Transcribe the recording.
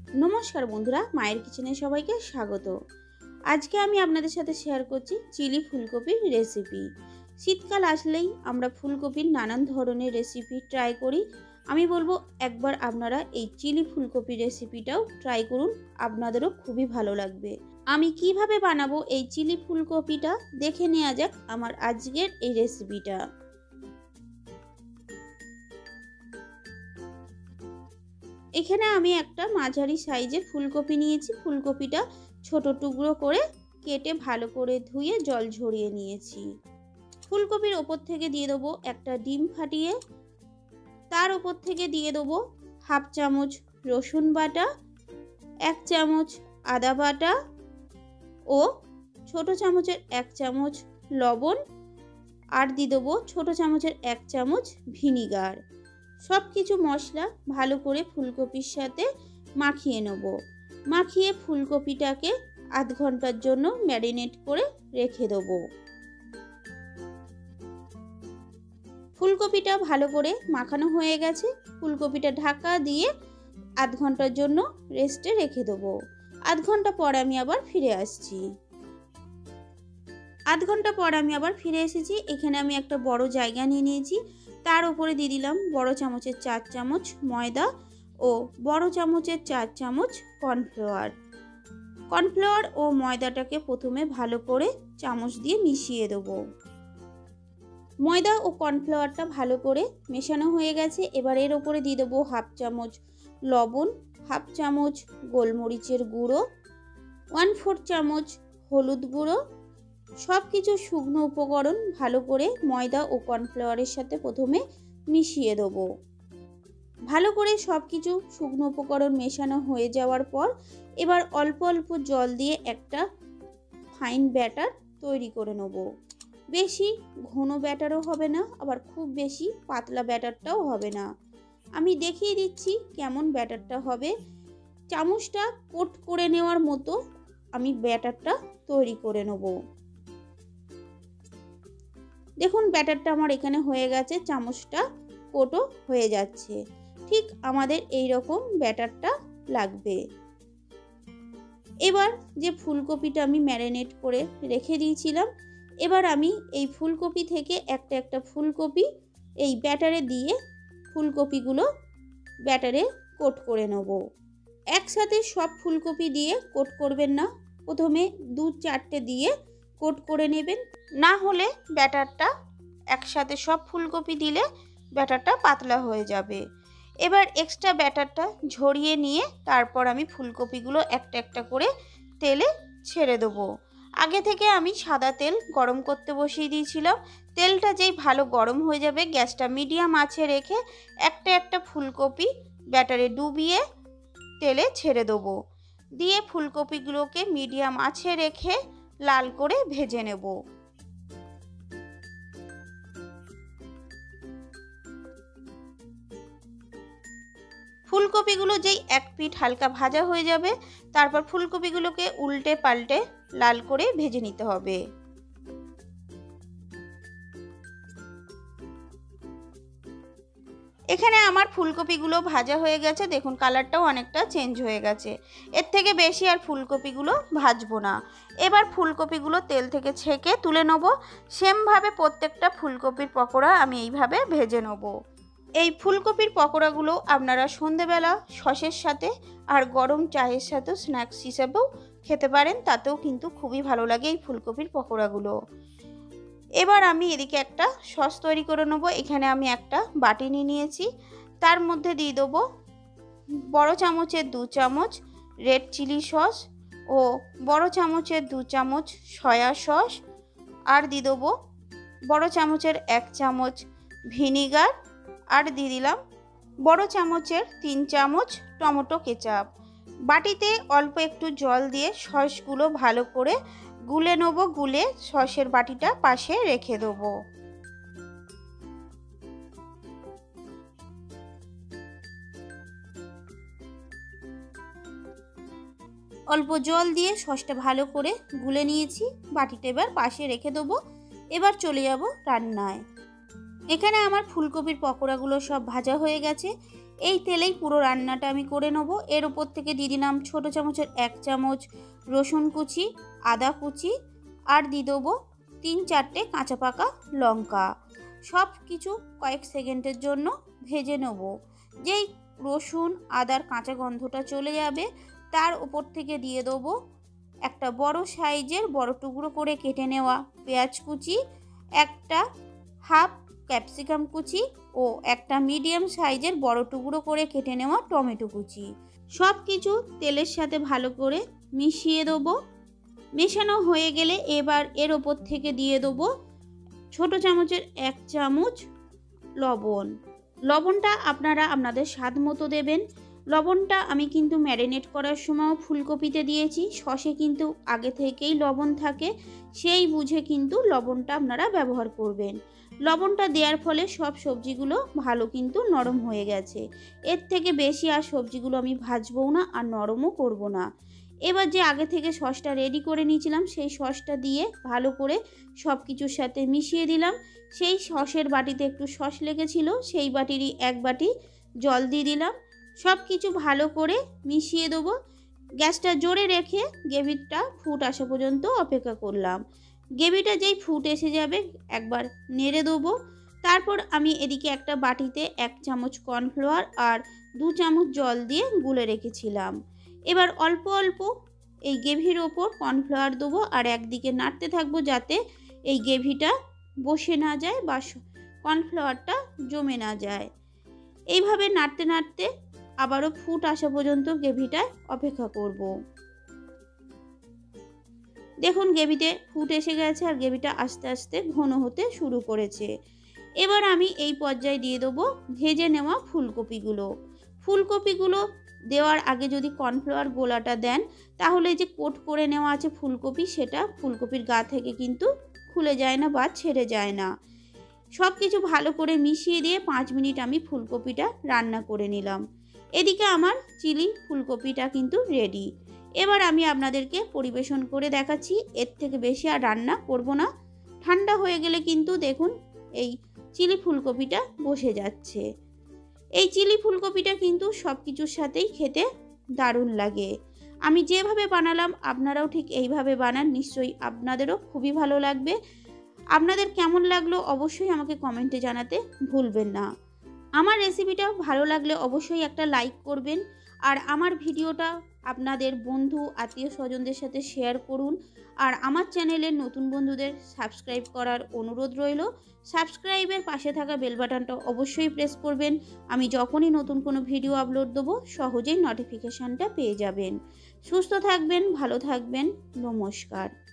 নমস্কার বন্ধুরা, মায়ের কিচেনে সবাইকে স্বাগত। আজকে আমি আপনাদের সাথে শেয়ার করছি চিলি ফুলকপির রেসিপি। শীতকাল আসলেই আমরা ফুলকপির নানান ধরনের রেসিপি ট্রাই করি। আমি বলবো একবার আপনারা এই চিলি ফুলকপির রেসিপিটাও ট্রাই করুন, আপনাদেরও খুবই ভালো লাগবে। আমি কিভাবে বানাবো এই চিলি ফুলকপিটা দেখে নেওয়া যাক আমার আজকের এই রেসিপিটা। এখানে আমি একটা মাঝারি সাইজের ফুলকপি নিয়েছি। ফুলকপিটা ছোট টুকরো করে কেটে ভালো করে ধুয়ে জল ঝরিয়ে নিয়েছি। ফুলকপির ওপর থেকে দিয়ে দেবো একটা ডিম ফাটিয়ে, তার ওপর থেকে দিয়ে দেবো হাফ চামচ রসুন বাটা, 1 চামচ আদা বাটা ও ছোট চামচের 1 চামচ লবণ, আর দিয়ে দেবো ছোট চামচের 1 চামচ ভিনিগার। সব কিছু মশলা ভালো করে ফুলকপির সাথে মাখিয়ে নেব। মাখিয়ে ফুলকপিটাকে আধ ঘন্টার জন্য ম্যারিনেট করে রেখে দেব। ফুলকপিটা ভালো করে মাখানো হয়ে গেছে। ফুলকপিটা ঢাকা দিয়ে আধ ঘন্টার জন্য রেস্টে রেখে দেব। আধ ঘন্টা পর আমি আবার ফিরে আসছি। আধ ঘন্টা পর আমি আবার ফিরে এসেছি। এখানে আমি একটা বড় জায়গা নিয়ে নিয়েছি। তার উপরে দিয়ে দিলাম বড় চামচের 4 চামচ ময়দা ও বড় চামচের 4 চামচ কর্নফ্লাওয়ার। কর্নফ্লাওয়ার ও ময়দাটাকে প্রথমে ভালো করে চামচ দিয়ে মিশিয়ে দেব। ময়দা ও কর্নফ্লাওয়ারটা ভালো করে মেশানো হয়ে গেছে। এবার এর উপরে দিয়ে দেবো হাফ চামচ লবণ, হাফ চামচ গোলমরিচের গুঁড়ো, 1/4 চামচ হলুদ গুঁড়ো। সব কিছু শুকনো উপকরণ ভালো করে ময়দা ও কর্নফ্লাওয়ারের সাথে প্রথমে মিশিয়ে দেবো। ভালো করে সব কিছু শুকনো উপকরণ মেশানো হয়ে যাওয়ার পর এবার অল্প অল্প জল দিয়ে একটা ফাইন ব্যাটার তৈরি করে নেব। বেশি ঘন ব্যাটারও হবে না, আবার খুব বেশি পাতলা ব্যাটারটাও হবে না। আমি দেখিয়ে দিচ্ছি কেমন ব্যাটারটা হবে। চামচটা কোট করে নেওয়ার মতো আমি ব্যাটারটা তৈরি করে নেব। দেখুন ব্যাটারটা আমার এখানে হয়ে গেছে, চামচটা কোটও হয়ে যাচ্ছে। ঠিক আমাদের এই রকম ব্যাটারটা লাগবে। এবার যে ফুলকপিটা আমি ম্যারিনেট করে রেখে দিয়েছিলাম, এবার আমি এই ফুলকপি থেকে একটা একটা ফুলকপি এই ব্যাটারে দিয়ে ফুলকপিগুলো ব্যাটারে কোট করে নেব। একসাথে সব ফুলকপি দিয়ে কোট করবেন না, প্রথমে 2-4টে দিয়ে কোট করে নেবেন, না হলে ব্যাটারটা একসাথে সব ফুলকপি দিলে ব্যাটারটা পাতলা হয়ে যাবে। এবার এক্সট্রা ব্যাটারটা ঝরিয়ে নিয়ে তারপর আমি ফুলকপিগুলো একটা একটা করে তেলে ছেড়ে দেবো। আগে থেকে আমি সাদা তেল গরম করতে বসিয়ে দিয়েছিলাম। তেলটা যেই ভালো গরম হয়ে যাবে গ্যাসটা মিডিয়াম আঁচে রেখে একটা একটা ফুলকপি ব্যাটারে ডুবিয়ে তেলে ছেড়ে দেবো। দিয়ে ফুলকপিগুলোকে মিডিয়াম আঁচে রেখে লাল করে ভেজে নেব। ফুলকপিগুলো যেই এক পিঠ হালকা ভাজা হয়ে যাবে তারপর ফুলকপিগুলোকে উল্টে পাল্টে লাল করে ভেজে নিতে হবে। এখানে আমার ফুলকপিগুলো ভাজা হয়ে গেছে, দেখুন কালারটাও অনেকটা চেঞ্জ হয়ে গেছে। এর থেকে বেশি আর ফুলকপিগুলো ভাজবো না। এবার ফুলকপিগুলো তেল থেকে ছেঁকে তুলে নেব। সেমভাবে প্রত্যেকটা ফুলকপির পকোড়া আমি এইভাবে ভেজে নেব। এই ফুলকপির পকোড়াগুলো আপনারা সন্ধেবেলা সসের সাথে আর গরম চায়ের সাথেও স্ন্যাক্স হিসেবেও খেতে পারেন, তাতেও কিন্তু খুবই ভালো লাগে এই ফুলকপির পকোড়াগুলো। এবার আমি এদিকে একটা সস তৈরি করে নেব। এখানে আমি একটা বাটি নিয়েছি, তার মধ্যে দিয়ে দেবো বড় চামচের 2 চামচ রেড চিলি সস ও বড় চামচের 2 চামচ সয়া সস, আর দিয়ে দেবো বড় চামচের 1 চামচ ভিনিগার, আর দিয়ে দিলাম বড় চামচের 3 চামচ টমেটো কেচাপ। বাটিতে অল্প একটু জল দিয়ে সসগুলো ভালো করে গুলে নেব। গুলে সসের বাটিটা পাশে রেখে দেবো। অল্প জল দিয়ে সসটা ভালো করে গুলে নিয়েছি, বাটিটা এবার পাশে রেখে দেবো। এবার চলে যাব রান্নায়। এখানে আমার ফুলকপির পকোড়াগুলো সব ভাজা হয়ে গেছে। এই তেলেই পুরো রান্নাটা আমি করে নেব। এর উপর থেকে দিয়ে দিলাম ছোটো চামচের 1 চামচ রসুন কুচি, আদা কুচি, আর দিয়ে দেবো 3-4টে কাঁচা পাকা লঙ্কা। সব কিছু কয়েক সেকেন্ডের জন্য ভেজে নেব। যেই রসুন আদার কাঁচা গন্ধটা চলে যাবে, তার উপর থেকে দিয়ে দেবো একটা বড় সাইজের বড় টুকরো করে কেটে নেওয়া পেঁয়াজ কুচি, একটা হাফ ক্যাপসিকাম কুচি ও একটা মিডিয়াম সাইজের বড় টুকরো করে কেটে নেওয়া টমেটো কুচি। সব কিছু তেলের সাথে ভালো করে মিশিয়ে দেবো। মেশানো হয়ে গেলে এবার এর ওপর থেকে দিয়ে দেবো ছোটো চামচের 1 চামচ লবণ। লবণটা আপনারা আপনাদের স্বাদ মতো দেবেন। লবণটা আমি কিন্তু ম্যারিনেট করার সময় ফুলকপিতে দিয়েছি, সসে কিন্তু আগে থেকেই লবণ থাকে, সেই বুঝে কিন্তু লবণটা আপনারা ব্যবহার করবেন। লবণটা দেওয়ার ফলে সব সবজিগুলো ভালো কিন্তু নরম হয়ে গেছে। এর থেকে বেশি আর সবজিগুলো আমি ভাজবও না আর নরমও করব না। এবার যে আগে থেকে সসটা রেডি করে নিয়েছিলাম, সেই সসটা দিয়ে ভালো করে সব কিছুর সাথে মিশিয়ে দিলাম। সেই সসের বাটিতে একটু সস লেগেছিল, সেই বাটিরই 1 বাটি জল দিয়ে দিলাম। সব কিছু ভালো করে মিশিয়ে দেবো। গ্যাসটা জোরে রেখে গ্রেভিটা ফুট আসা পর্যন্ত অপেক্ষা করলাম। গ্রেভিটা যেই ফুট এসে যাবে একবার নেড়ে দেবো। তারপর আমি এদিকে একটা বাটিতে 1 চামচ কর্নফ্লাওয়ার আর 2 চামচ জল দিয়ে গুলে রেখেছিলাম। এবার অল্প অল্প এই গ্রেভির ওপর কর্নফ্লাওয়ার দেবো আর একদিকে নাড়তে থাকবো যাতে এই গ্রেভিটা বসে না যায় বা কর্নফ্লাওয়ারটা জমে না যায়। এইভাবে নাড়তে নাড়তে আবারও ফুট আসা পর্যন্ত গ্রেভিটায় অপেক্ষা করব। দেখুন গ্রেভিতে ফুট এসে গেছে আর গ্রেভিটা আস্তে আস্তে ঘন হতে শুরু করেছে। এবার আমি এই পর্যায়ে দিয়ে দেবো ভেজে নেওয়া ফুলকপিগুলো দেওয়ার আগে যদি কর্নফ্লাওয়ার গোলাটা দেন, তাহলে যে কোট করে নেওয়া আছে ফুলকপি, সেটা ফুলকপির গা থেকে কিন্তু খুলে যায় না বা ছেড়ে যায় না। সব কিছু ভালো করে মিশিয়ে দিয়ে 5 মিনিট আমি ফুলকপিটা রান্না করে নিলাম। এদিকে আমার চিলি ফুলকপিটা কিন্তু রেডি। এবার আমি আপনাদেরকে পরিবেশন করে দেখাচ্ছি। এর থেকে বেশি আর রান্না করব না। ঠান্ডা হয়ে গেলে কিন্তু দেখুন এই চিলি ফুলকপিটা বসে যাচ্ছে। এই চিলি ফুলকপিটা কিন্তু সব কিছুর সাথেই খেতে দারুণ লাগে। আমি যেভাবে বানালাম আপনারাও ঠিক এইভাবে বানান, নিশ্চয়ই আপনাদেরও খুবই ভালো লাগবে। আপনাদের কেমন লাগলো অবশ্যই আমাকে কমেন্টে জানাতে ভুলবেন না। আমার রেসিপিটা ভালো লাগলে অবশ্যই একটা লাইক করবেন আর আমার ভিডিওটা আপনাদের বন্ধু আত্মীয় স্বজনদের সাথে শেয়ার করুন। আর আমার চ্যানেলের নতুন বন্ধুদের সাবস্ক্রাইব করার অনুরোধ রইল। সাবস্ক্রাইবের পাশে থাকা বেল বাটনটা অবশ্যই প্রেস করবেন। আমি যখনই নতুন কোনো ভিডিও আপলোড দেবো সহজেই নোটিফিকেশানটা পেয়ে যাবেন। সুস্থ থাকবেন, ভালো থাকবেন, নমস্কার।